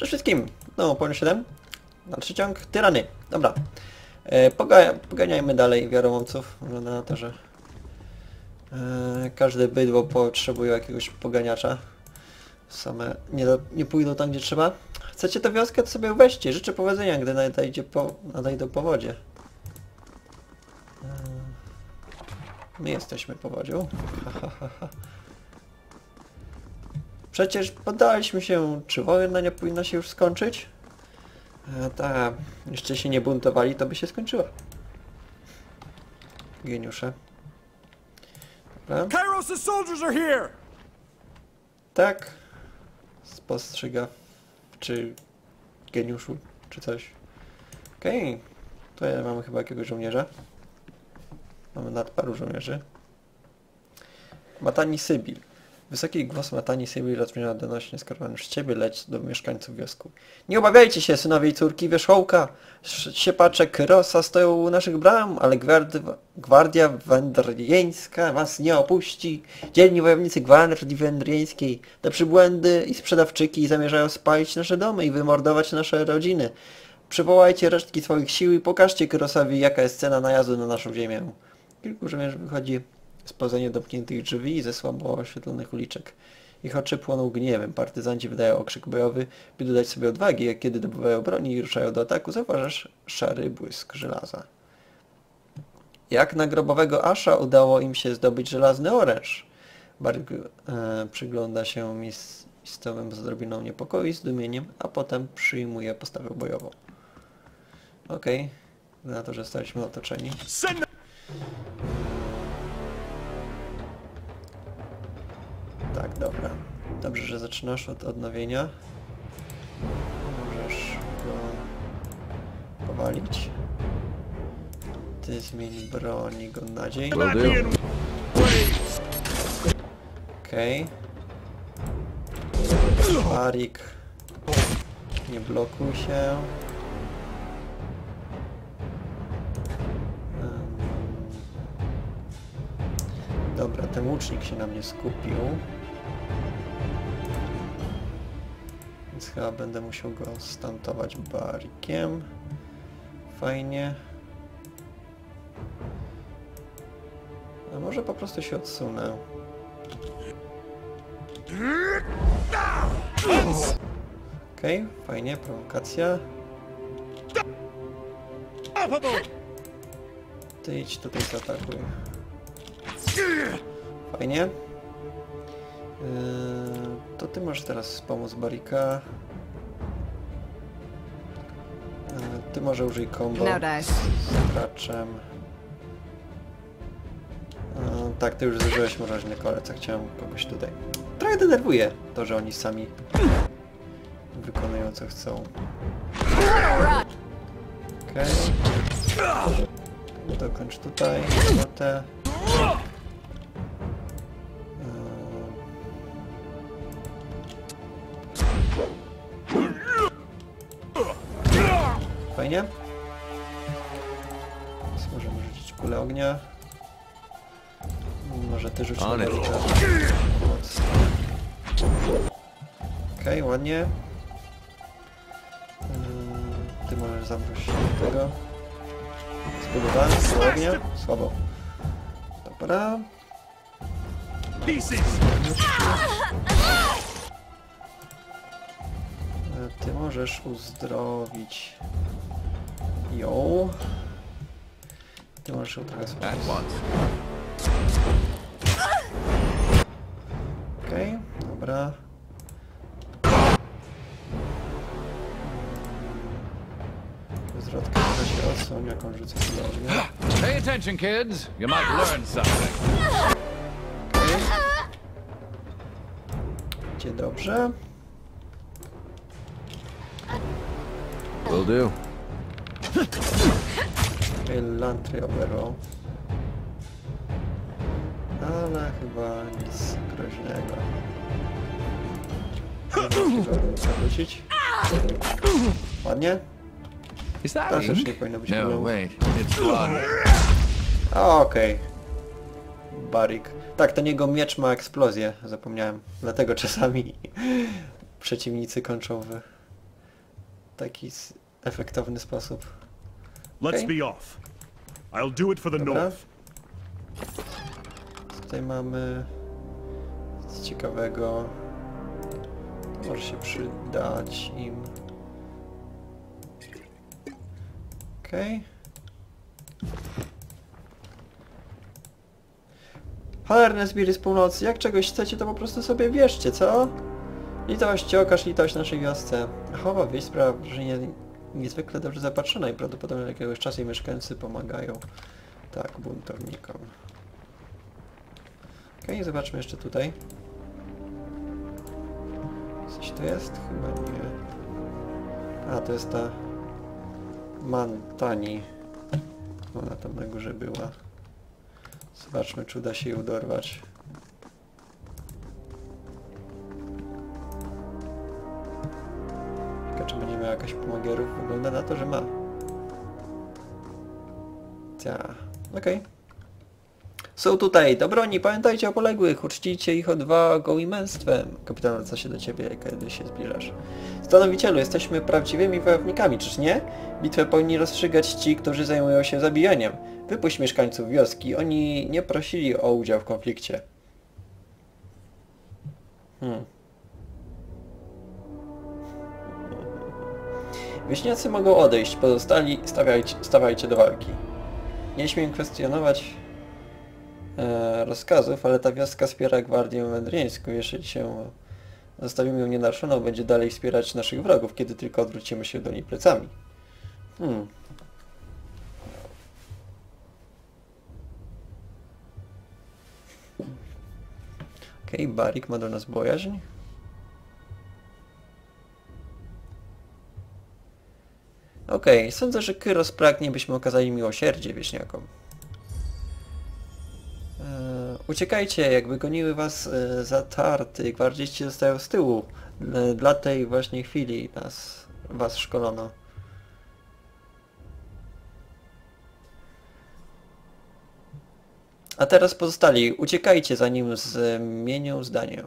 Cześć wszystkim! No, Polny 7. Dalszy ciąg. Tyrany. Dobra. Poganiajmy dalej wiaromowców. Wygląda na to, że każde bydło potrzebuje jakiegoś poganiacza. Same nie pójdą tam, gdzie trzeba. Chcecie tę wioskę, to sobie weźcie. Życzę powodzenia, gdy nadejdą powodzie. My jesteśmy powodzią. Przecież poddaliśmy się, czy wojna nie powinna się już skończyć? Tak, jeszcze się nie buntowali, to by się skończyła. Geniusze. Dobra. Kairos' soldiers are here! Tak. Spostrzyga. Czy geniuszu, czy coś. Okej. Tutaj mamy chyba jakiegoś żołnierza. Mamy nad paru żołnierzy. Matani Sybil. Wysoki głos Matani Sybil rozbrzmiał donośnie skierowany z ciebie, leć do mieszkańców wiosku. Nie obawiajcie się, synowie i córki wierzchołka. Siepacze Kyrosa stoją u naszych bram, ale gwardia wędrieńska was nie opuści. Dzielni wojownicy gwardii wędrieńskiej, te przybłędy i sprzedawczyki zamierzają spalić nasze domy i wymordować nasze rodziny. Przywołajcie resztki swoich sił i pokażcie Kyrosowi, jaka jest cena najazdu na naszą ziemię. Kilku żołnierzy wychodzi spoza niedomkniętych drzwi i ze słabo oświetlonych uliczek. Ich oczy płoną gniewem. Partyzanci wydają okrzyk bojowy, by dodać sobie odwagi, jak kiedy dobywają broni i ruszają do ataku, zauważasz szary błysk żelaza. Jak na grobowego Asha udało im się zdobyć żelazny oręż? Barik przygląda się miejscowym z odrobiną niepokoju i zdumieniem, a potem przyjmuje postawę bojową. Okej. Na to, że zostaliśmy otoczeni. Tak, dobra. Dobrze, że zaczynasz od odnowienia. Możesz go powalić. Ty zmień broń i go nadziej. Okej. Barik. Nie blokuj się. Dobra, ten łucznik się na mnie skupił. Więc chyba będę musiał go stuntować barikiem. Fajnie. A może po prostu się odsunę. Okej, fajnie, prowokacja. Ty idź tutaj, zaatakuj. Fajnie. To ty możesz teraz pomóc Barika. Ty może użyj combo z graczem. Tak, ty już zużyłeś mroźny kolec, a chciałem kogoś tutaj. Trochę denerwuje to, że oni sami wykonują co chcą. Okej. Dokończ tutaj. Te. Fajnie. Teraz możemy rzucić kulę ognia. Może ty rzuć na Barika. Okej, ładnie. Ty możesz zamknąć tego. Zbudowany, kulę ognia. Słabo. Dobra. Ty możesz uzdrowić ją. Ty możesz ją trochę spać. Okej, dobra. Zwrotka trochę się odsuń, jak on rzuca cudownie. Pay attention, kids. You might learn something. Okej. Idzie dobrze. Will do. Lantry oberwał. Ale chyba nic groźnego. Zawrócić. Ładnie. Is that Też ink? nie powinno być No, problemu. wait. It's blood. Okej. Barik. Tak, ten jego miecz ma eksplozję, zapomniałem. Dlatego czasami przeciwnicy kończą w taki efektowny sposób. Let's Okay. be off. I'll do it for the Dobra. North. Tutaj mamy nic ciekawego. To może się przydać im. Okej. Cholerne zbiry z północy, jak czegoś chcecie, to po prostu sobie bierzcie, co? Litość, okaż litość naszej wiosce. Chowa wieś sprawia wrażenie niezwykle dobrze zapatrzona i prawdopodobnie od jakiegoś czasu jej mieszkańcy pomagają. Tak, buntownikom. Okej, zobaczmy jeszcze tutaj. Coś tu jest? Chyba nie. A, to jest ta Mantani. Ona tam na górze była. Zobaczmy, czy uda się ją dorwać. Ciekawe, czy będzie miała jakaś pomagierów? Wygląda na to, że ma. Ta. Okej. Są tutaj, do broni, pamiętajcie o poległych, uczcijcie ich odwagą i męstwem. Kapitan zwraca się do ciebie, kiedy się zbliżasz. Stanowicielu, jesteśmy prawdziwymi wojownikami, czyż nie? Bitwę powinni rozstrzygać ci, którzy zajmują się zabijaniem. Wypuść mieszkańców wioski, oni nie prosili o udział w konflikcie. Wieśniacy mogą odejść, pozostali stawajcie do walki. Nie śmiem kwestionować rozkazów, ale ta wioska wspiera Gwardię Wędrieńską. Jeżeli się zostawimy ją nienaruszoną, będzie dalej wspierać naszych wrogów, kiedy tylko odwrócimy się do niej plecami. Okej, Barik ma do nas bojaźń. Okej, sądzę, że Kyros pragnie, byśmy okazali miłosierdzie wieśniakom. Uciekajcie, jakby goniły was zatarty, gwardziści zostają z tyłu. Dla tej właśnie chwili was szkolono. A teraz pozostali, uciekajcie zanim zmienią zdanie.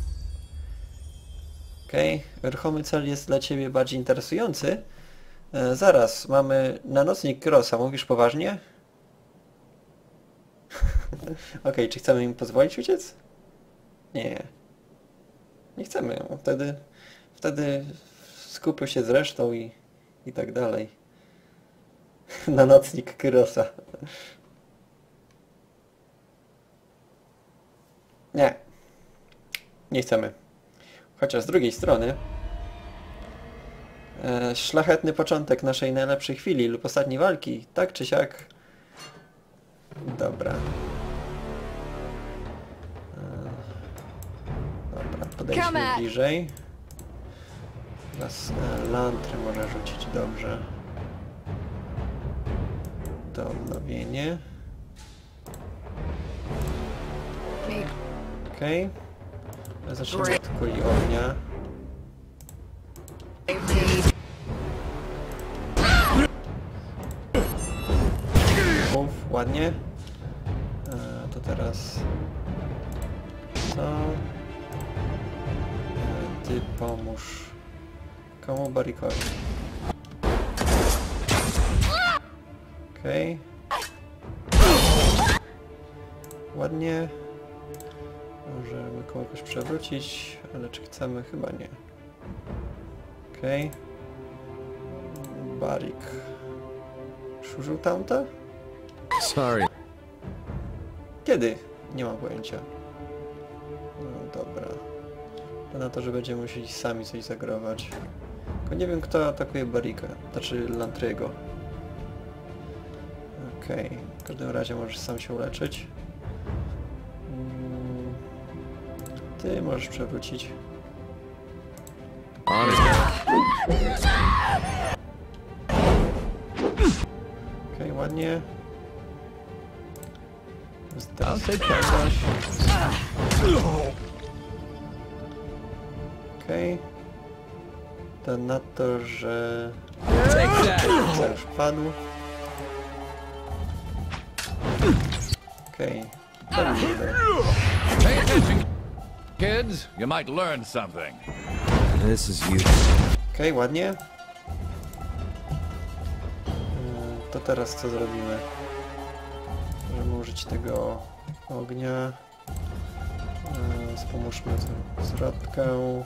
Okej, ruchomy cel jest dla ciebie bardziej interesujący. Zaraz, mamy na nocnik Kyrosa, mówisz poważnie? Okej, czy chcemy im pozwolić uciec? Nie. Nie chcemy. Wtedy skupią się z resztą i tak dalej. Na nocnik Kyrosa. Nie. Nie chcemy. Chociaż z drugiej strony szlachetny początek naszej najlepszej chwili lub ostatniej walki, tak czy siak. Dobra. Dobra, podejdźmy bliżej. Teraz lantry może rzucić dobrze. To odnowienie. Okej. Zacznijmy od kuli ognia. Mów, ładnie. To teraz... Co? Ty pomóż. Komu? Barikowi. Okej. Ładnie. Możemy kogoś przewrócić, ale czy chcemy? Chyba nie. Okej. Barik. Użył tamta? Sorry. Kiedy? Nie mam pojęcia. No dobra. To na to, że będziemy musieli sami coś zagrować. Tylko nie wiem, kto atakuje Barika. Znaczy Lantriego. Okej. W każdym razie możesz sam się uleczyć. Ty możesz przewrócić. Okej, ładnie. Okej. To na to, że... To już padł. Okej. Pay attention, kids. You might learn something. This is you. Okej, ładnie. to teraz co zrobimy? Możemy użyć tego ognia. Spomóżmy zwrotkę.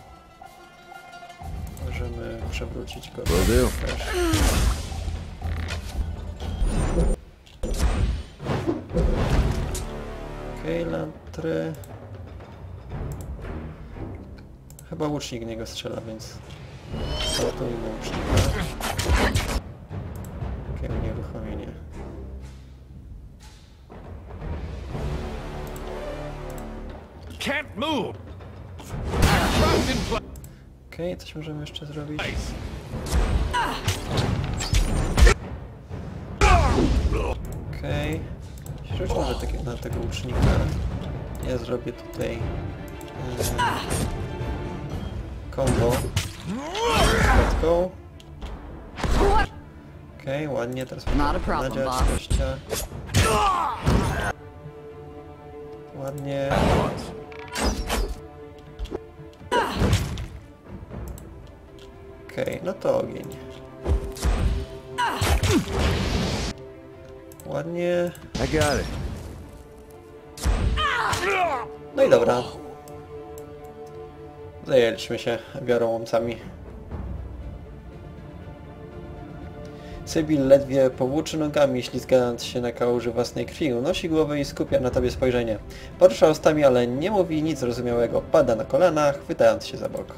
Możemy przewrócić go. Will do. Też. Okej, lantry. Chyba łucznik w niego strzela, więc zatujmy łucznika. Okej, unieruchomienie. Can't move. Trapped in place. Okej, coś możemy jeszcze zrobić. Okej. Rzuć może na tego łucznika. Ja zrobię tutaj combo z kotką. Okej, ładnie, teraz Not a możemy problem, nadziać boss. gościa. Ładnie. Okej, no to ogień. Ładnie. I got it. No i dobra. Zajęliśmy się wiarołomcami. Sybil ledwie powłóczy nogami, ślizgając się na kałuży własnej krwi. Unosi głowę i skupia na tobie spojrzenie. Porusza ustami, ale nie mówi nic zrozumiałego. Pada na kolana, chwytając się za bok.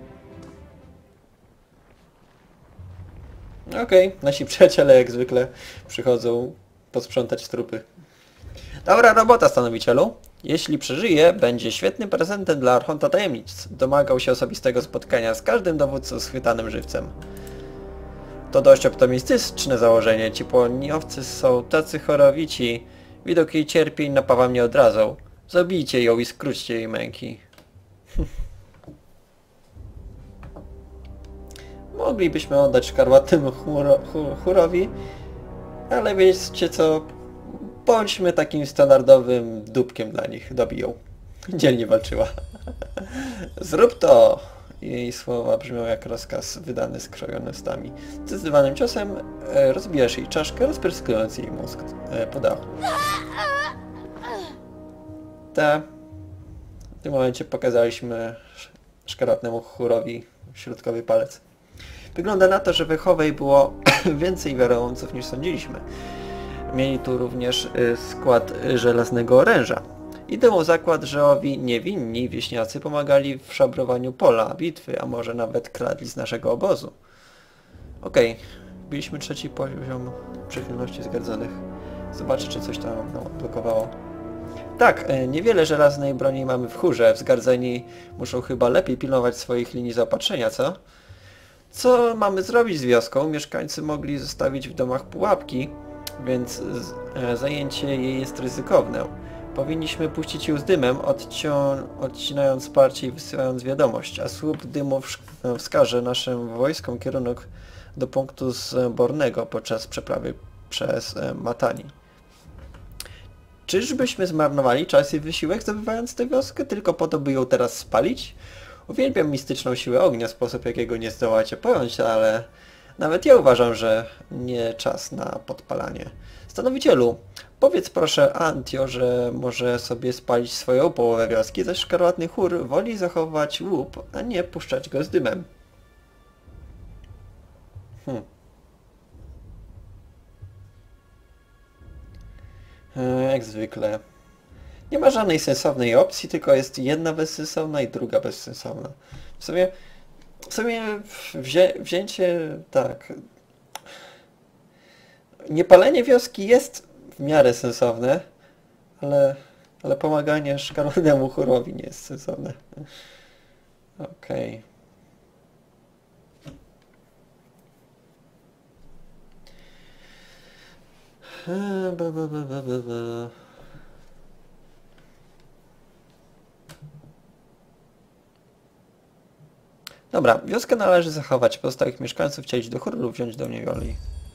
Okej, nasi przyjaciele jak zwykle przychodzą posprzątać trupy. Dobra robota, stanowicielu. Jeśli przeżyje, będzie świetnym prezentem dla Archonta Tajemnic. Domagał się osobistego spotkania z każdym dowódcą schwytanym żywcem. To dość optymistyczne założenie. Ci płoniowcy są tacy chorowici. Widok jej cierpień napawa mnie odrazą. Zabijcie ją i skróćcie jej męki. Moglibyśmy oddać szkarłatnemu chórowi, ale wiecie co? Bądźmy takim standardowym dupkiem dla nich. Dobiją. Dzielnie walczyła. Zrób to! Jej słowa brzmią jak rozkaz wydany skrojony ustami. Zdecydowanym ciosem rozbijasz jej czaszkę, rozpryskując jej mózg po dachu. W tym momencie pokazaliśmy szkarłatnemu chórowi środkowy palec. Wygląda na to, że w Echowej było więcej wiarołomców niż sądziliśmy. Mieli tu również skład żelaznego oręża. Idę o zakład, że owi niewinni wieśniacy pomagali w szabrowaniu pola, bitwy, a może nawet kradli z naszego obozu. Okej, byliśmy trzeci poziom przychylności zgadzanych. Zobaczę, czy coś tam nam odblokowało. Tak, niewiele żelaznej broni mamy w chórze. Wzgardzeni muszą chyba lepiej pilnować swoich linii zaopatrzenia, co? Co mamy zrobić z wioską? Mieszkańcy mogli zostawić w domach pułapki, więc zajęcie jej jest ryzykowne. Powinniśmy puścić ją z dymem, odcinając wsparcie i wysyłając wiadomość, a słup dymu wskaże naszym wojskom kierunek do punktu zbornego podczas przeprawy przez Matani. Czyżbyśmy zmarnowali czas i wysiłek zdobywając tę wioskę tylko po to, by ją teraz spalić? Uwielbiam mistyczną siłę ognia, sposób jakiego nie zdołacie pojąć, ale nawet ja uważam, że nie czas na podpalanie. Stanowicielu, powiedz proszę Antio, że może sobie spalić swoją połowę wioski, zaś szkarłatny chór woli zachować łup, a nie puszczać go z dymem. Jak zwykle. Nie ma żadnej sensownej opcji, tylko jest jedna bezsensowna i druga bezsensowna. W sumie wzięcie... tak... Niepalenie wioski jest w miarę sensowne, ale pomaganie szkarłatnemu chórowi nie jest sensowne. Okej. Dobra, wioskę należy zachować, pozostałych mieszkańców wcielić do chóru lub wziąć do niewoli.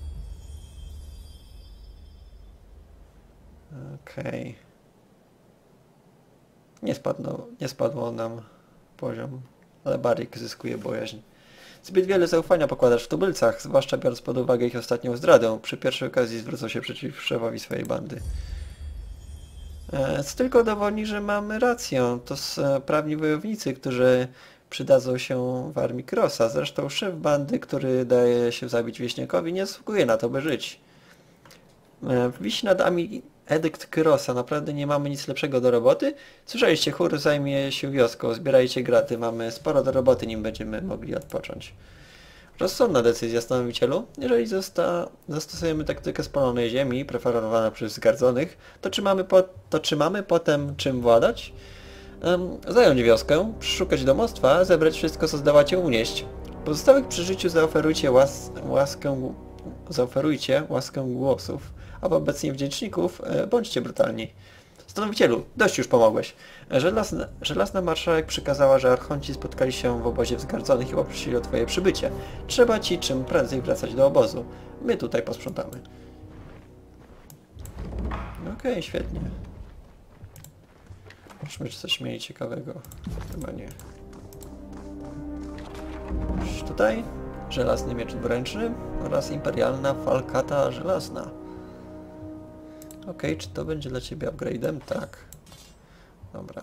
Okej. Nie spadło nam poziom, ale Barik zyskuje bojaźń. Zbyt wiele zaufania pokładasz w tubylcach, zwłaszcza biorąc pod uwagę ich ostatnią zdradę. Przy pierwszej okazji zwrócą się przeciw szefowi swojej bandy. Co tylko dowodzi, że mamy rację. To sprawni wojownicy, którzy przydadzą się w armii Krosa. Zresztą szef bandy, który daje się zabić wieśniakowi, nie zasługuje na to, by żyć. Wisi nad nami edykt Krosa. Naprawdę nie mamy nic lepszego do roboty? Słyszeliście, chór zajmie się wioską. Zbierajcie graty. Mamy sporo do roboty, nim będziemy mogli odpocząć. Rozsądna decyzja, stanowicielu. Jeżeli zastosujemy taktykę spalonej ziemi, preferowana przez zgardzonych, to czy mamy potem czym władać? Zająć wioskę, przeszukać domostwa, zebrać wszystko, co zdołacie unieść. Pozostałych przy życiu zaoferujcie łaskę głosów, a wobec niewdzięczników bądźcie brutalni. Stanowicielu, dość już pomogłeś. Żelazna marszałek przykazała, że archonci spotkali się w obozie wzgardzonych i poprosili o twoje przybycie. Trzeba ci czym prędzej wracać do obozu. My tutaj posprzątamy. Okej, świetnie. Zobaczmy, czy coś mieli ciekawego. Chyba nie. Już tutaj żelazny miecz dwuręczny oraz imperialna falkata żelazna. Okej, czy to będzie dla ciebie upgrade'em? Tak. Dobra.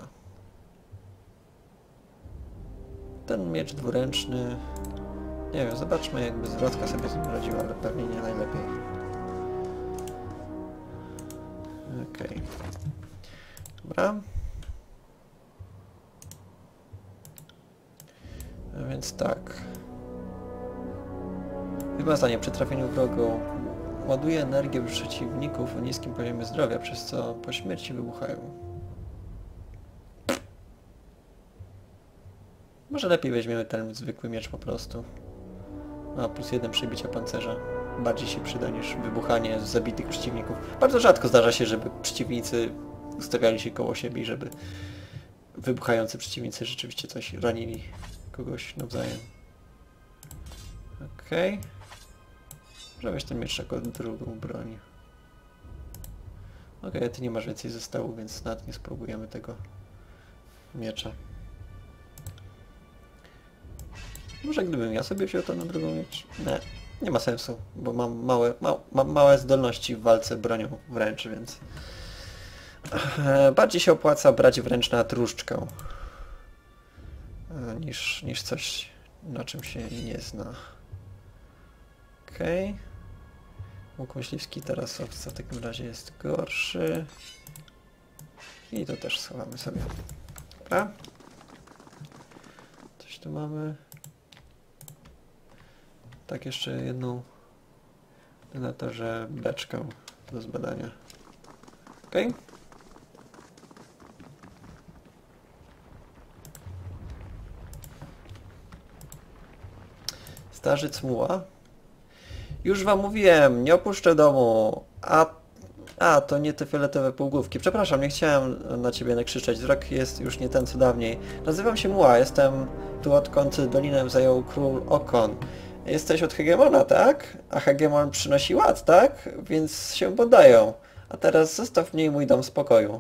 Ten miecz dwuręczny... Nie wiem, zobaczmy, jakby zwrotka sobie z nim radziła, ale pewnie nie najlepiej. Okej. Dobra. A więc tak. Wymazanie przy trafieniu wrogu ładuje energię w przeciwników o niskim poziomie zdrowia, przez co po śmierci wybuchają. Może lepiej weźmiemy ten zwykły miecz po prostu. A plus 1 przebicia pancerza. Bardziej się przyda niż wybuchanie z zabitych przeciwników. Bardzo rzadko zdarza się, żeby przeciwnicy ustawiali się koło siebie i żeby wybuchający przeciwnicy rzeczywiście coś ranili kogoś nawzajem. Okej. Może weź ten miecz jako drugą broń. Okej, ty nie masz więcej zestawu, więc nawet nie spróbujemy tego miecza. Może gdybym ja sobie wziął to na drugą miecz? Nie, nie ma sensu, bo mam małe zdolności w walce bronią wręcz, więc... Bardziej się opłaca brać wręcz na tróżdżkę niż coś, na czym się nie zna. Okej. Łuk myśliwski teraz w takim razie jest gorszy. I to też schowamy sobie. Dobra. Coś tu mamy. Tak, jeszcze jedną na to, że beczkę do zbadania. Okej. Starzyc muła. Już wam mówiłem, nie opuszczę domu. To nie te fioletowe półgłówki. Przepraszam, nie chciałem na ciebie nakrzyczeć. Wzrok jest już nie ten co dawniej. Nazywam się Muła, jestem tu odkąd dolinę zajął król Okon. Jesteś od hegemona, tak? A hegemon przynosi ład, tak? Więc się poddają. A teraz zostaw mnie i mój dom w spokoju.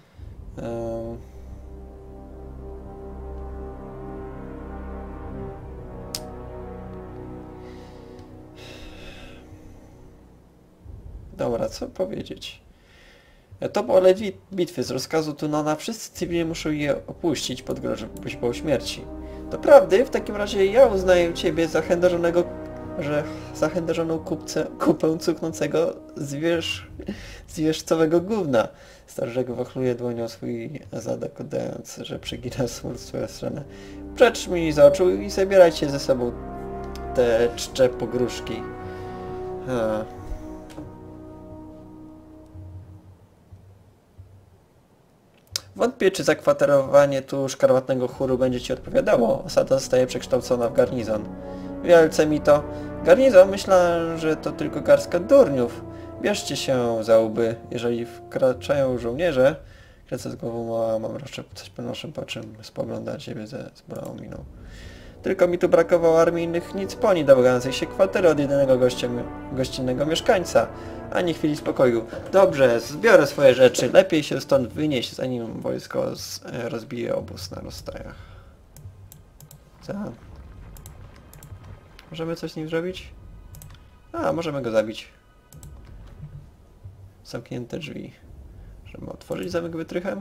Dobra, co powiedzieć? To pole bitwy z rozkazu Tunona wszyscy cywilni muszą je opuścić pod groźbą śmierci. Doprawdy, w takim razie ja uznaję ciebie za zachędożoną kupę cuchnącego zwierzcowego gówna. Starzek wachluje dłonią swój zadek, oddając, że przegina smut swoją stronę. Precz mi z oczu i zabierajcie ze sobą te czcze pogróżki. Wątpię, czy zakwaterowanie tu szkarłatnego chóru będzie ci odpowiadało. Osada zostaje przekształcona w garnizon. Wielce mi to. Garnizon? Myślałem, że to tylko garstka durniów. Bierzcie się za łby. Jeżeli wkraczają żołnierze... Kręcę z głową, mam raczej coś podnoszę, po czym spogląda na ciebie ze zbolałą miną. Tylko mi tu brakowało armijnych nic poni domagających się kwatery od jedynego gościnnego mieszkańca. Ani chwili spokoju. Dobrze, zbiorę swoje rzeczy. Lepiej się stąd wynieść, zanim wojsko rozbije obóz na rozstajach. Co? Możemy coś z nim zrobić? A, możemy go zabić. Zamknięte drzwi. Możemy otworzyć zamek wytrychem?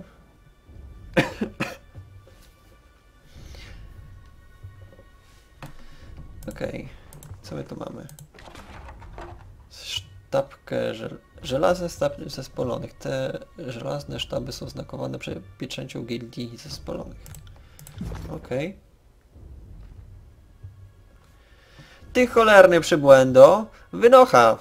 Okej. Co my tu mamy? Sztabkę żelazne sztaby zespolonych. Te żelazne sztaby są znakowane pieczęcią gildii zespolonych. Okej. Ty cholerny przybłędo! Wynocha!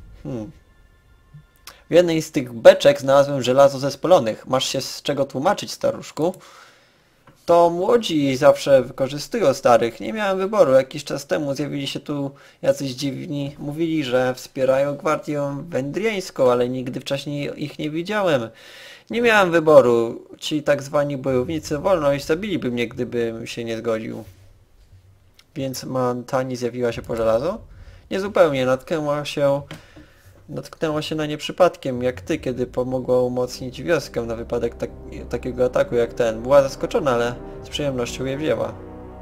W jednej z tych beczek znalazłem żelazo zespolonych. Masz się z czego tłumaczyć, staruszku? To młodzi zawsze wykorzystują starych. Nie miałem wyboru. Jakiś czas temu zjawili się tu jacyś dziwni. Mówili, że wspierają gwardię wędrieńską, ale nigdy wcześniej ich nie widziałem. Nie miałem wyboru. Ci tak zwani bojownicy wolność zabiliby mnie, gdybym się nie zgodził. Więc Montani zjawiła się po żelazo? Niezupełnie. Natknęła się na nie przypadkiem, jak ty, kiedy pomogła umocnić wioskę na wypadek takiego ataku jak ten. Była zaskoczona, ale z przyjemnością je wzięła.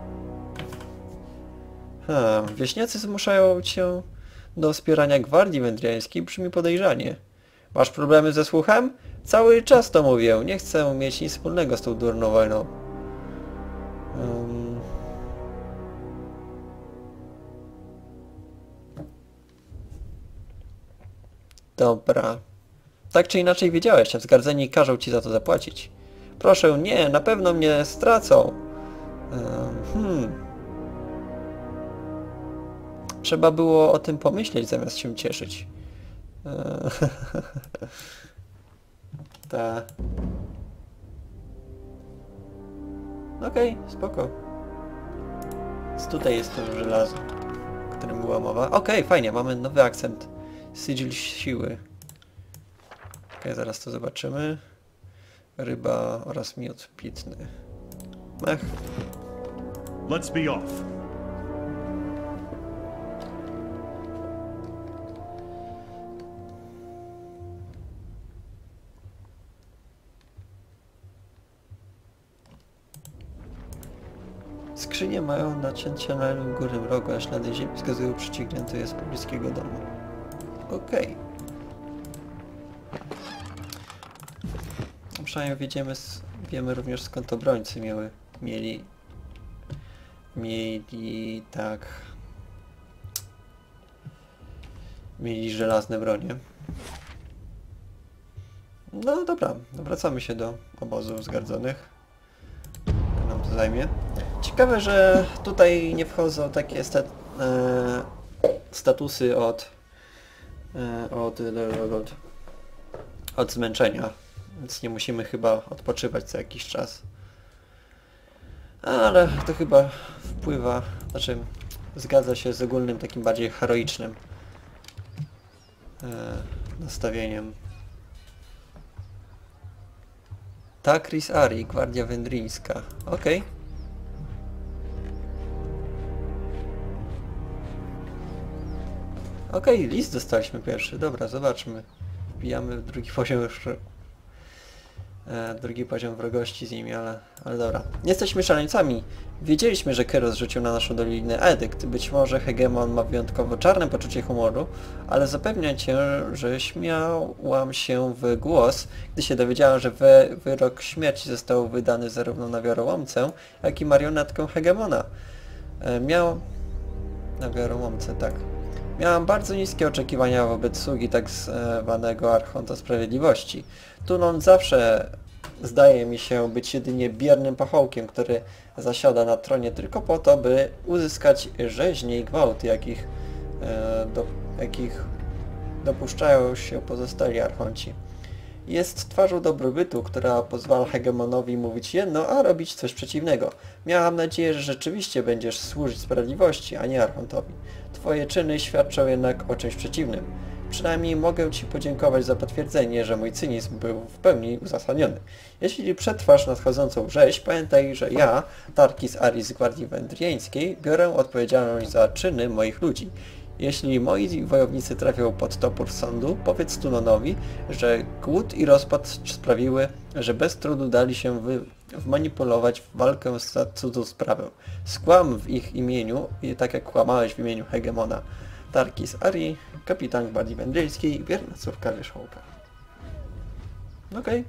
Wieśniacy zmuszają cię do wspierania gwardii wędrieńskiej, brzmi podejrzanie. Masz problemy ze słuchem? Cały czas to mówię. Nie chcę mieć nic wspólnego z tą durną wojną. Dobra. Tak czy inaczej wiedziałeś, a wzgardzeni każą ci za to zapłacić. Proszę, nie, na pewno mnie stracą. Trzeba było o tym pomyśleć, zamiast się cieszyć. Ta. Okej, spoko. Więc tutaj jest to żelazo, o którym była mowa. Okej, fajnie, mamy nowy akcent. Sigil siły. Okej, zaraz to zobaczymy. Ryba oraz miód pitny. Mech. Let's be off. Skrzynie mają nacięcie na górnym rogu, a ślady ziemi wskazują przyciągnięte je z pobliskiego domu. Okej. Przynajmniej wiemy również skąd obrońcy mieli żelazne bronie. No dobra, wracamy się do obozu zgardzonych. To nam to zajmie. Ciekawe, że tutaj nie wchodzą takie statusy od zmęczenia, więc nie musimy chyba odpoczywać co jakiś czas. Ale to chyba wpływa, znaczy zgadza się z ogólnym takim bardziej heroicznym nastawieniem. Takris Ari, Gwardia Wędryńska. Okej. Okej, list dostaliśmy pierwszy. Dobra, zobaczmy. Wbijamy w drugi poziom wrogości z nimi, ale dobra. Nie jesteśmy szaleńcami. Wiedzieliśmy, że Keros rzucił na naszą dolinę edykt. Być może Hegemon ma wyjątkowo czarne poczucie humoru, ale zapewniam cię, że śmiałam się w głos, gdy się dowiedziałam, że wyrok śmierci został wydany zarówno na wiarołomcę, jak i marionetkę Hegemona. Na wiarołomcę, tak. Miałam bardzo niskie oczekiwania wobec sługi tak zwanego Archonta Sprawiedliwości. Tunon zawsze zdaje mi się być jedynie biernym pachołkiem, który zasiada na tronie tylko po to, by uzyskać rzeźnie i gwałty, jakich dopuszczają się pozostali archonci. Jest twarzą dobrobytu, która pozwala Hegemonowi mówić jedno, a robić coś przeciwnego. Miałam nadzieję, że rzeczywiście będziesz służyć sprawiedliwości, a nie Archontowi. Twoje czyny świadczą jednak o czymś przeciwnym. Przynajmniej mogę ci podziękować za potwierdzenie, że mój cynizm był w pełni uzasadniony. Jeśli przetrwasz nadchodzącą rzeź, pamiętaj, że ja, Takris Ari z Gwardii Wędrieńskiej, biorę odpowiedzialność za czyny moich ludzi. Jeśli moi wojownicy trafią pod topór sądu, powiedz Tunonowi, że głód i rozpad sprawiły, że bez trudu dali się wmanipulować w walkę za cudzą sprawę. Skłam w ich imieniu, i tak jak kłamałeś w imieniu hegemona Tarkis Ari, kapitan Gwardii Wędrzyjskiej, wierna córka wierzchołka. Okej.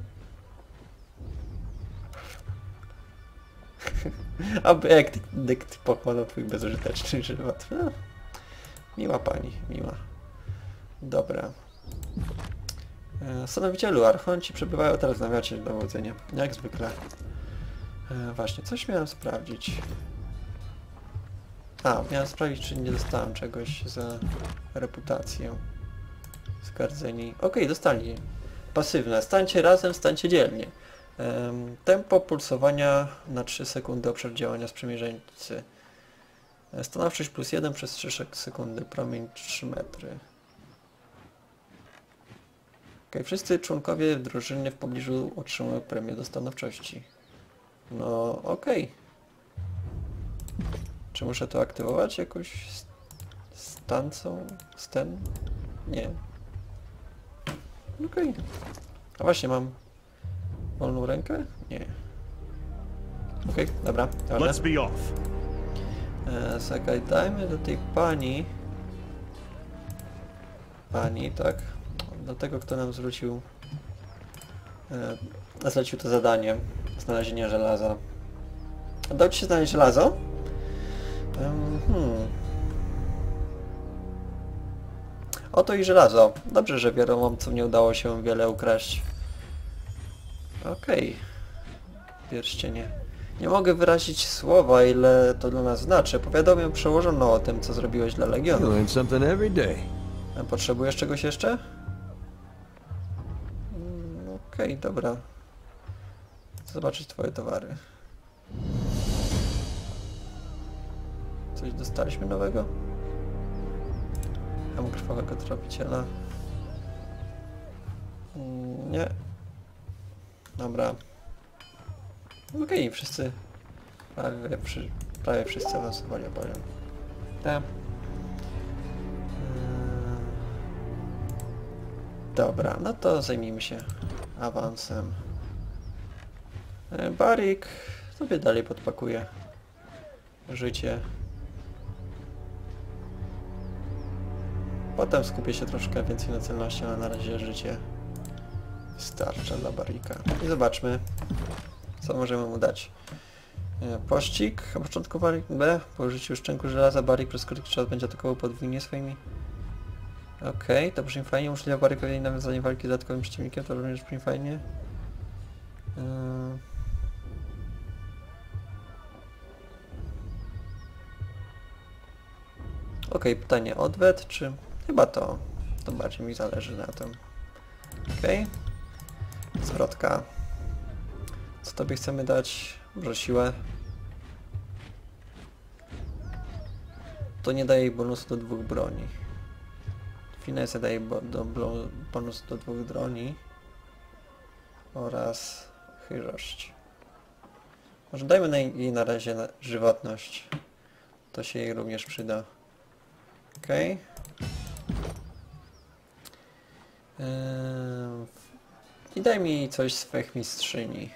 Aby jak dykt pochłonął twój bezużyteczny żywot. No. Miła pani, miła. Dobra. Stanowicielu, archonci przebywają teraz w namiocie dowodzenia. Jak zwykle. Właśnie, coś miałem sprawdzić. Miałem sprawdzić, czy nie dostałem czegoś za reputację. Skardzeni. Okej, dostali. Pasywne. Stańcie razem, stańcie dzielnie. Tempo pulsowania na 3 sekundy, obszar działania sprzymierzeńcy. Stanowczość +1 przez 3 sekundy, promień 3 metry. Wszyscy członkowie drużyny w pobliżu otrzymują premię do stanowczości. No okej. Czy muszę to aktywować jakoś stancą? Nie. Okej. A właśnie, mam wolną rękę? Nie. Okej, dobra. Let's be off. Zagadajmy do tej pani. Tak? Do tego, kto nam zlecił to zadanie. Znalezienie żelaza. Udało ci się znaleźć żelazo? Oto i żelazo. Dobrze, że wieromowcom nie udało się wiele ukraść. Okej. Pierścienie. Nie mogę wyrazić słowa, ile to dla nas znaczy. Powiadomię przełożoną o tym, co zrobiłeś dla You Legionu. learn something every day. Potrzebujesz czegoś jeszcze? Okej, dobra. Chcę zobaczyć twoje towary. Coś dostaliśmy nowego? Mam krwawego tropiciela. Nie. Dobra. Okej, wszyscy... Prawie wszyscy awansowali, opowiem. Tak. Dobra, no to zajmijmy się awansem. Barik sobie dalej podpakuje życie. Potem skupię się troszkę więcej na celności, ale na razie życie wystarcza dla Barika. I zobaczmy, co możemy mu dać. Pościg, a początku Barik B. Po użyciu szczęku żelaza Barik przez krótki czas będzie atakował podwójnie swoimi... Okej, to brzmi fajnie. Umożliwia Barikowi nawiązanie walki z dodatkowym przeciwnikiem, to również brzmi fajnie. Okej, pytanie odwet, czy... Chyba to. To bardziej mi zależy na tym. Okej. Zwrotka. Co tobie chcemy dać? Może siłę. To nie daje bonusu do 2 broni. Finesse daje bonus do 2 broni. Oraz chyrość. Może dajmy jej na razie żywotność. To się jej również przyda. Okej. I daj mi coś z Wszechmistrzyni.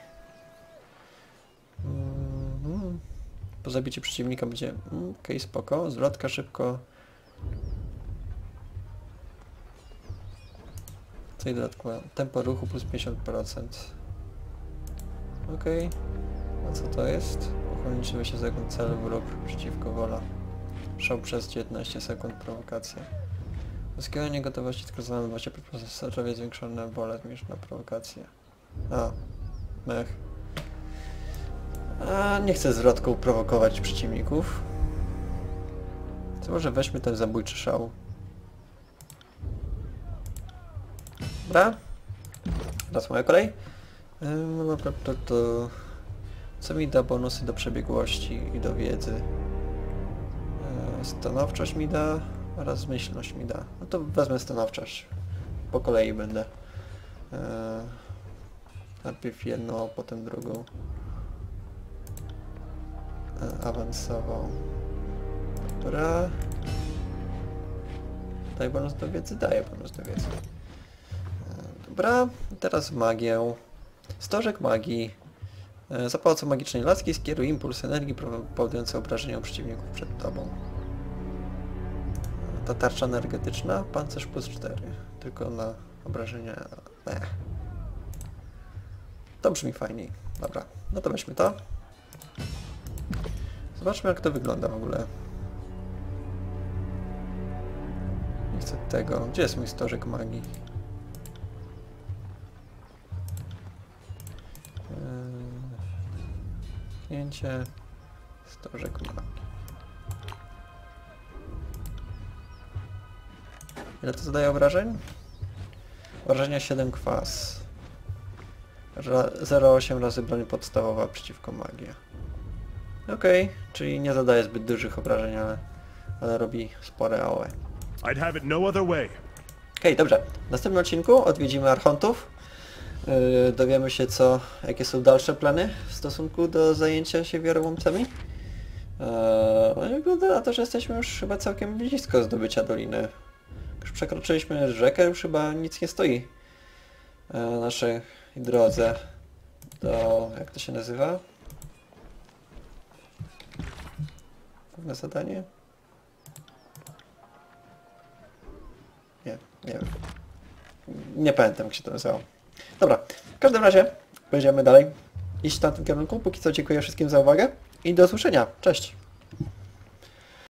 Po zabiciu przeciwnika będzie... Okej, spoko. Zwrotka szybko. Co i dodatkowo? Tempo ruchu plus 50%. Okej. A co to jest? Ochroniczyły się sekund cel wróg przeciwko wola. Szał przez 19 sekund, prowokacja. Uzyskiwanie gotowości skazane 20% zwiększone wolę zmniejszona prowokację. Mech. Nie chcę zwrotką prowokować przeciwników. To może weźmy ten zabójczy szał. Dobra. Teraz moja kolej. Co mi da bonusy do przebiegłości i do wiedzy? Stanowczość mi da oraz myślność mi da. No to wezmę stanowczość. Po kolei będę. Najpierw jedną, potem drugą. Awansował. Dobra. Daje bonus do wiedzy? Daje bonus do wiedzy. Dobra, teraz magię. Stożek magii. Za pomocą magicznej laski skieruj impuls energii powodujący obrażenia u przeciwników przed tobą. Ta tarcza energetyczna, pancerz plus 4. Tylko na obrażenia... To brzmi fajniej. Dobra, no to weźmy to. Zobaczmy jak to wygląda w ogóle. Nie chcę tego. Gdzie jest mój stożek magii? Pchnięcie. Stożek magii. Ile to zadaje obrażeń? Obrażenia 7 kwas. 0,8 razy broń podstawowa przeciwko magii. Okej, czyli nie zadaje zbyt dużych obrażeń, ale robi spore AOE. I'd have it no other way. Okej, dobrze. W następnym odcinku odwiedzimy Archontów. Dowiemy się jakie są dalsze plany w stosunku do zajęcia się wiarołomcami. No i wygląda na to, że jesteśmy już chyba całkiem blisko zdobycia doliny. Już przekroczyliśmy rzekę, już chyba nic nie stoi na naszej drodze do... jak to się nazywa? Główne zadanie? Nie wiem. Nie pamiętam jak się to nazywało. Dobra, w każdym razie będziemy dalej iść w tamtym kierunku. Póki co dziękuję wszystkim za uwagę i do usłyszenia. Cześć!